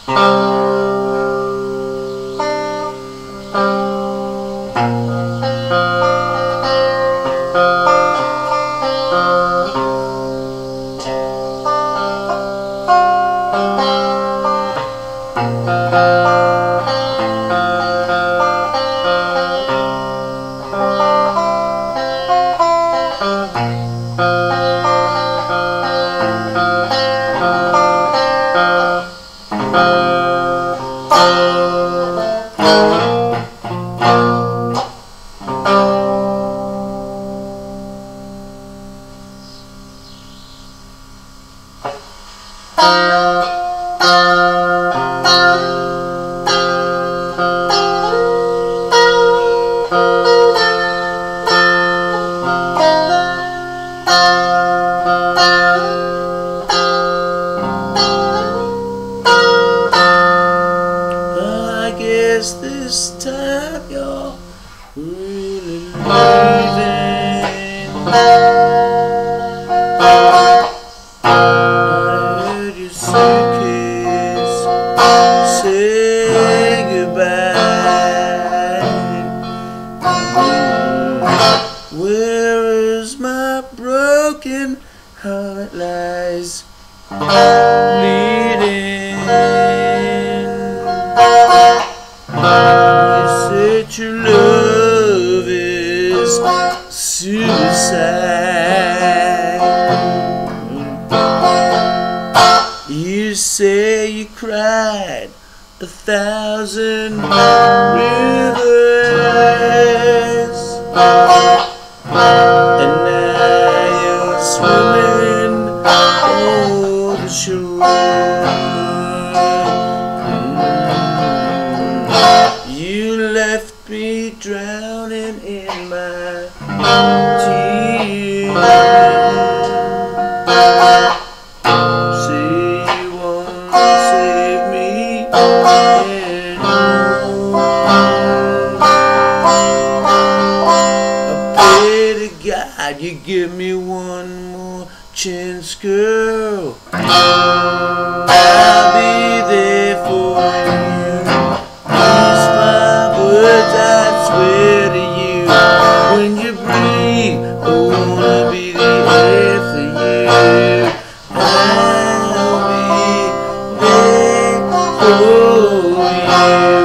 I guess this time you're really leaving. I heard your suitcase say goodbye. Where is my broken heart lies bleeding? You said your love is suicide. You say you cried 1,000 rivers, and now you're swimming on the shore. You left me drowning in my tears. Say you won't save me anymore. I pray to God you give me one more chance, girl. I'll be there for you. These my words I swear to you. When you breathe, I wanna be the air for you. I'll be there for you.